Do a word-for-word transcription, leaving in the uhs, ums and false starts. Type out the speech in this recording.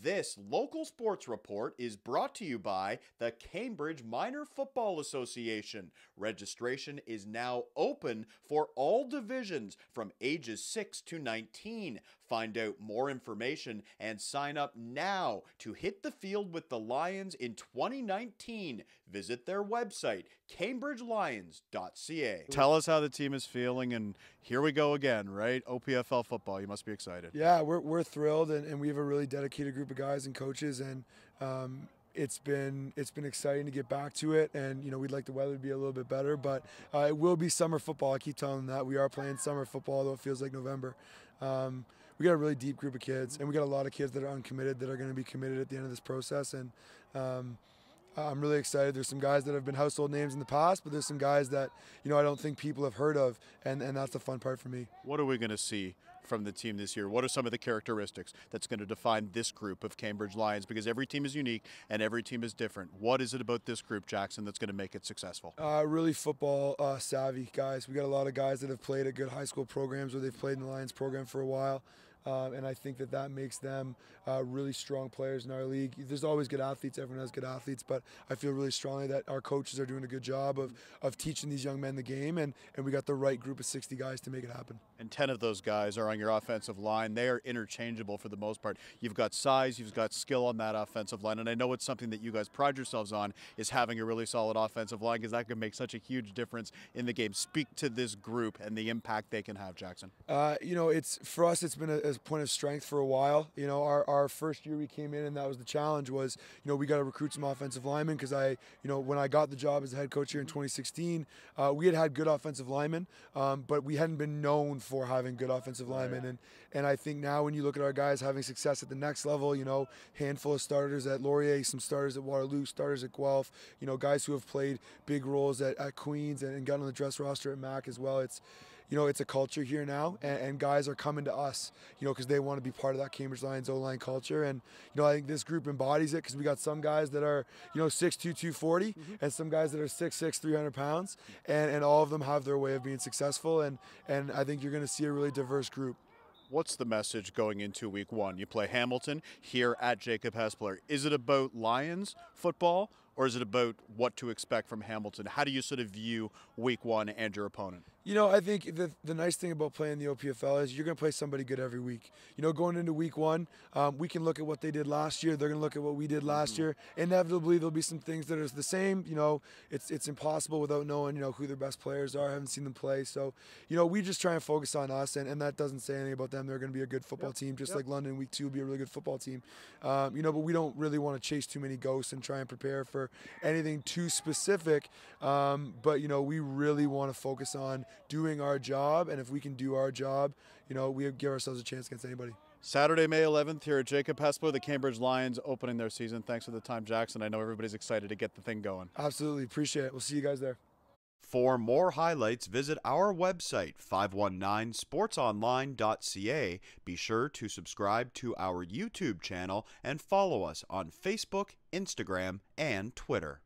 This local sports report is brought to you by the Cambridge Minor Football Association. Registration is now open for all divisions from ages six to nineteen. Find out more information and sign up now to hit the field with the Lions in twenty nineteen. Visit their website, cambridge lions dot c a. Tell us how the team is feeling, and here we go again, right? O P F L football. You must be excited. Yeah, we're, we're thrilled, and, and we have a really dedicated group of guys and coaches, and um, it's been it's been exciting to get back to it. And you know, we'd like the weather to be a little bit better, but uh, it will be summer football. I keep telling them that we are playing summer football, though it feels like November. Um, we got a really deep group of kids, and we got a lot of kids that are uncommitted that are going to be committed at the end of this process. And um, I'm really excited. There's some guys that have been household names in the past, but there's some guys that, you know, I don't think people have heard of, and, and that's the fun part for me. What are we going to see from the team this year? What are some of the characteristics that's going to define this group of Cambridge Lions? Because every team is unique and every team is different. What is it about this group, Jackson, that's going to make it successful? Uh, really football uh, savvy guys. We got a lot of guys that have played at good high school programs, or they've played in the Lions program for a while. Uh, and I think that that makes them uh, really strong players in our league. There's always good athletes. Everyone has good athletes, but I feel really strongly that our coaches are doing a good job of, of teaching these young men the game, and, and we got the right group of sixty guys to make it happen. And ten of those guys are on your offensive line. They are interchangeable for the most part. You've got size, you've got skill on that offensive line, and I know it's something that you guys pride yourselves on, is having a really solid offensive line, because that can make such a huge difference in the game. Speak to this group and the impact they can have, Jackson. Uh, you know, it's for us, it's been a, a point of strength for a while. You know, our, our first year we came in, and that was the challenge, was, you know, we got to recruit some offensive linemen, because I, you know, when I got the job as the head coach here in twenty sixteen, uh, we had had good offensive linemen, um, but we hadn't been known for having good offensive linemen. Right. And, and I think now when you look at our guys having success at the next level, you know, handful of starters at Laurier, some starters at Waterloo, starters at Guelph, you know, guys who have played big roles at, at Queens and, and got on the dress roster at Mac as well. It's, you know, it's a culture here now, and, and guys are coming to us, you know, because they want to be part of that Cambridge Lions O-line culture. And, you know, I think this group embodies it, because we got some guys that are, you know, six two, two forty, mm-hmm. and some guys that are six six, three hundred pounds, and, and all of them have their way of being successful, and, and I think you're going to see a really diverse group. What's the message going into week one? You play Hamilton here at Jacob Hespeler. Is it about Lions football, or is it about what to expect from Hamilton? How do you sort of view week one and your opponent? You know, I think the, the nice thing about playing the O P F L is you're going to play somebody good every week. You know, going into week one, um, we can look at what they did last year. They're going to look at what we did last mm-hmm. year. Inevitably, there'll be some things that are the same. You know, it's it's impossible without knowing, you know, who their best players are. I haven't seen them play. So, you know, we just try and focus on us, and, and that doesn't say anything about them. They're going to be a good football yep. team, just yep. like London week two will be a really good football team. Um, you know, but we don't really want to chase too many ghosts and try and prepare for anything too specific. Um, but, you know, we really want to focus on doing our job. Job, and if we can do our job, you know, we give ourselves a chance against anybody. Saturday, May eleventh, here at Jacob Hespeler, the Cambridge Lions opening their season. Thanks for the time, Jackson. I know everybody's excited to get the thing going. Absolutely. Appreciate it. We'll see you guys there. For more highlights, visit our website, five one nine sports online dot c a. Be sure to subscribe to our YouTube channel and follow us on Facebook, Instagram, and Twitter.